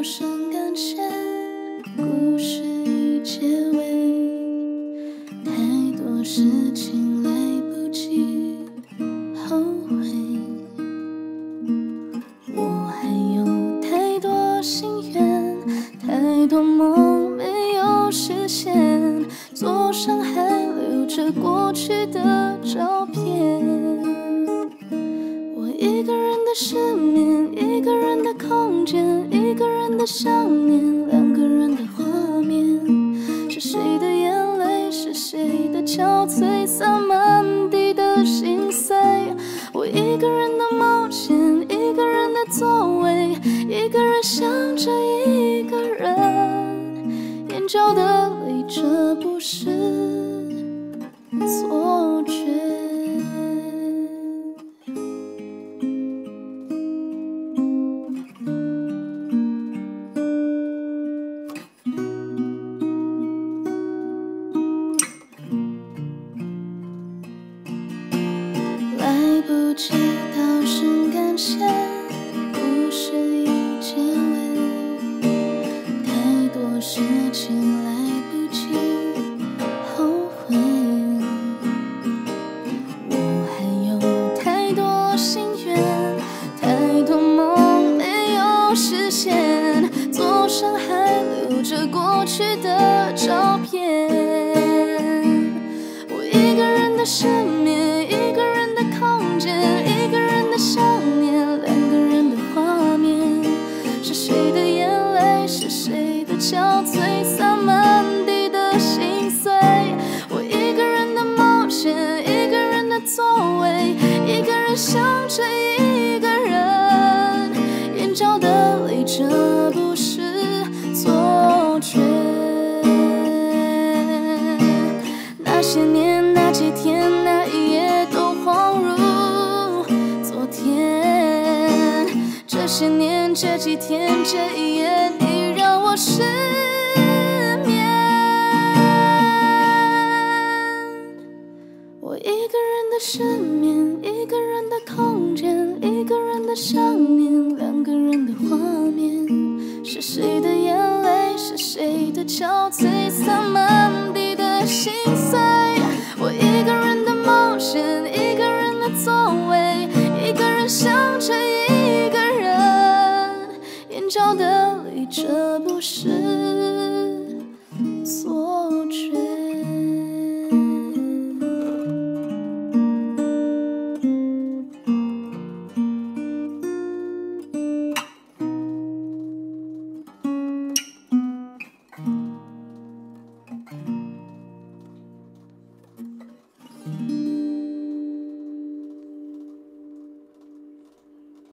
声感谢，故事已结尾，太多事情来不及后悔。我还有太多心愿，太多梦没有实现，桌上还留着过去的照片。我一个人的失眠，一个人的空间，一个人的想念，两个人的画面。是谁的眼泪，是谁的憔悴，洒满地的心碎。我一个人的冒险，一个人的座位，一个人想着一个人，眼角的泪，这不是错觉。来不及道声感谢，故事已结尾，太多事情来不及后悔。我还有太多心愿，太多梦没有实现，桌上还留着过去的照片。我一个人的失眠，一个人的空间，一个人的想念，两个人的画面。是谁的眼泪，是谁的憔悴，洒满地的心碎。我一个人的冒险，一个人的座位，一个人想着一个人，眼角的泪，这不是错觉。那些年，那几天，那一夜都恍如昨天。这些年，这几天，这一夜，你让我失眠。我一个人的失眠，一个人的空间，一个人的想念，两个人的画面。是谁的眼泪，是谁的憔悴，洒满地的心碎。我一个人的冒险，一个人的座位，一个人想着一个人，眼角的泪，这不是